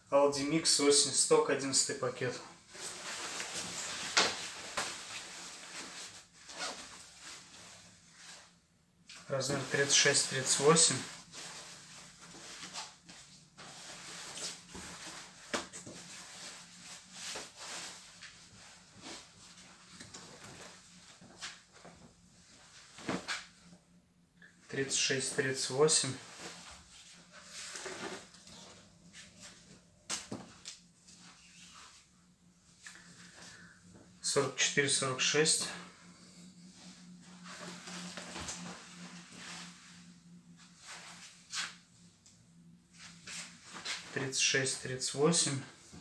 Aldi Mix осень, сток, 11 пакет. Размер 36-38. Тридцать шесть, 38. 44, 46. 36, 38.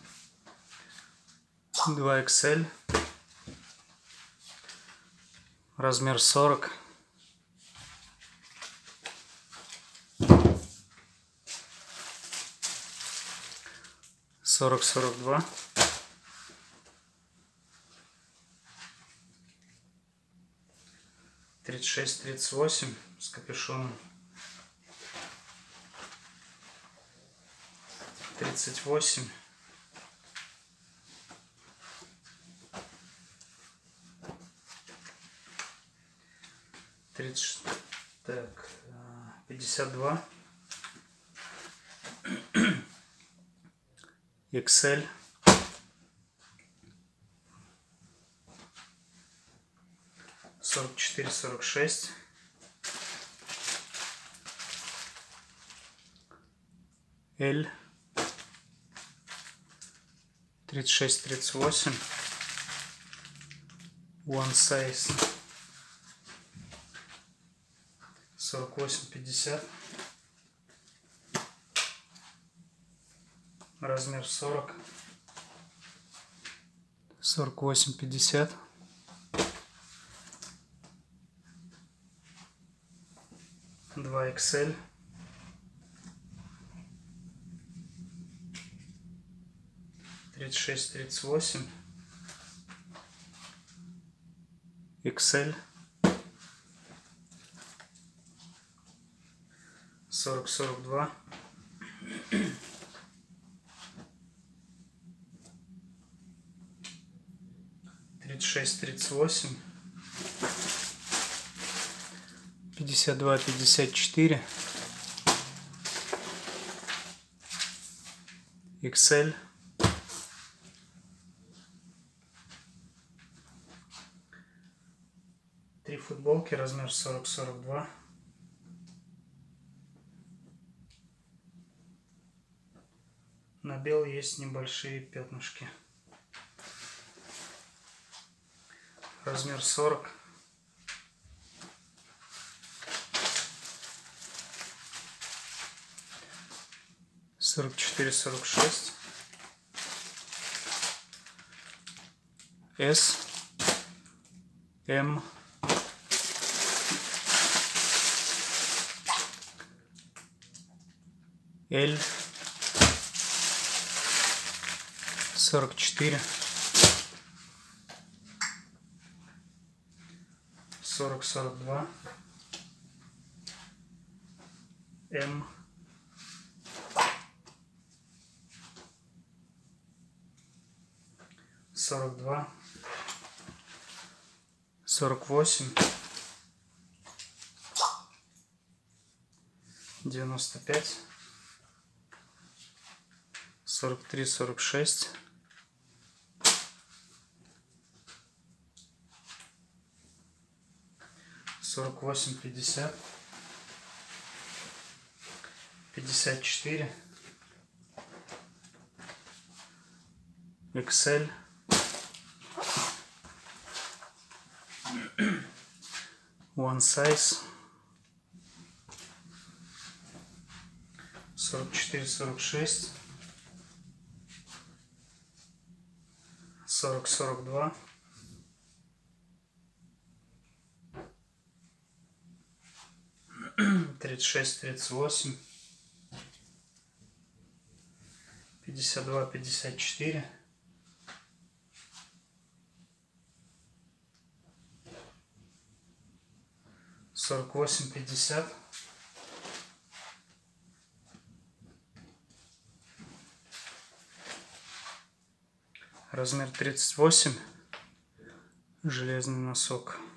2 XL. Размер 40. 40, 42. 36, 38 с капюшоном. 38. 30, так, 52. XL. 44, 46. L. 36, 38. One size. 48, 50. Размер 40. 48, 50. 2 XL. 36, 38. XL. 40, 42. 36, 38. 52, 54. XL. 3 футболки, размер 40, 42. На белый есть небольшие пятнышки. Размер 40. 44, 46. S. M. L. 44. 40, 42. M. 42. 48. 95. 43, 46. 48, 50. 54. XL. 1 size. 44, 46. 40, 42. 36, 38. 52, 54. 48, 50. 51, размер 38, железный носок.